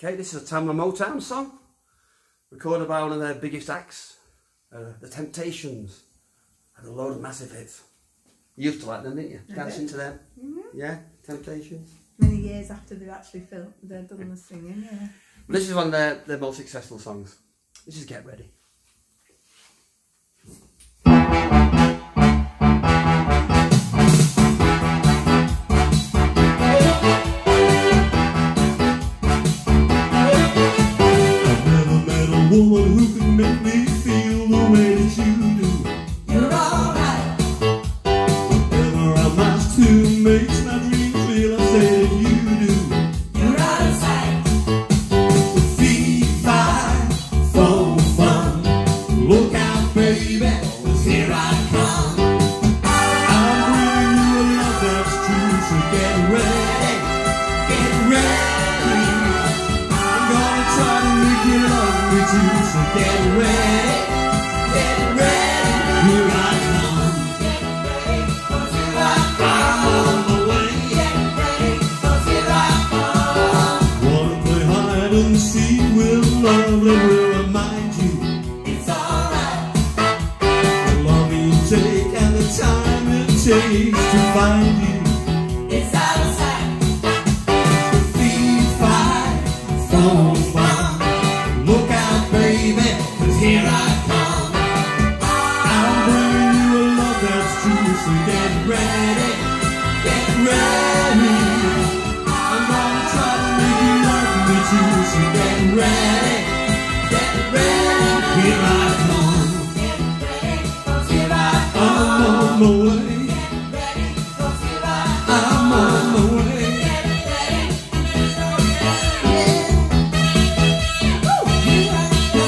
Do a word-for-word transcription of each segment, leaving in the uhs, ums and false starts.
Okay, this is a Tamla Motown song, recorded by one of their biggest acts, uh, The Temptations. Had a load of massive hits. You used to like them, didn't you? I Dancing did. to them. Mm-hmm. Yeah, Temptations. Many years after they've actually filmed, they've done the singing, yeah. But this is one of their, their most successful songs. This is Get Ready. Woman who can make me feel the way that you do. You're alright. Whatever I'm asked to makes my dreams real. I say that you do. You're out of sight. Feed, five, four, fun. Look out, baby, 'cause here I come. I'm bringing you a love that's true, so get ready, get ready. I'm gonna try to make you love me too. So get ready, get ready, here I come. Get ready, 'cause here I I'm on the way. Get ready, 'cause here I come. Wanna play hide and seek with love that will remind you It's alright. the love you take and the time it takes to find you. It's out of sight. Feed, five, four, five. Look out, baby, 'cause here I come. I'm bringing you a love that's true, so get ready, get ready. I'm gonna try to make you love me too, so get ready, get ready. Here I come. Get ready, 'cause here I I'm come. on my way. Get ready, 'cause here I I'm on my way. Get ready. Woo! Here I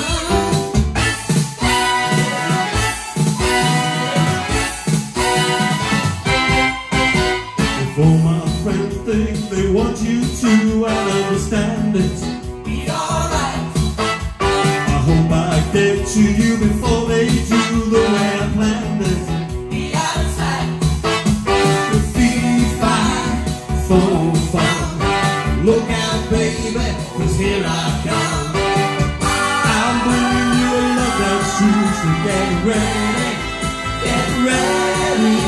If all my friends think they want you to, I understand it. Be alright. I hope I get to you before they do the way I planned it. Be out of sight. Feed, five, four, five. Look out, baby, 'cause here I come. I'm bringing you a love that's true, so get ready, get ready.